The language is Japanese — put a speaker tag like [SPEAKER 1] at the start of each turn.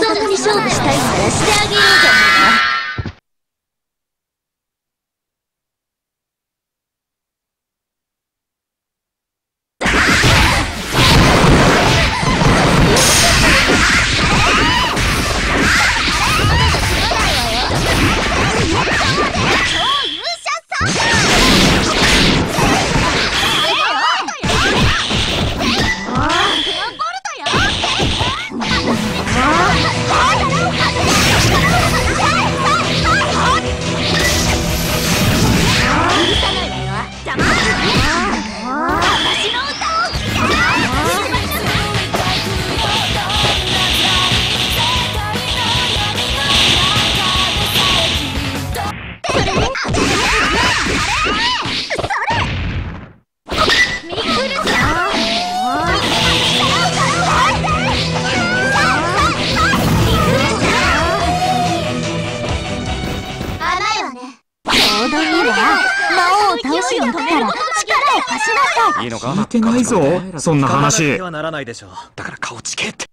[SPEAKER 1] そんなに勝負したいならしてあげようじゃないか。
[SPEAKER 2] いいのか？聞いてないぞ、そんな話。
[SPEAKER 3] はならないでしょう。だから顔つけって。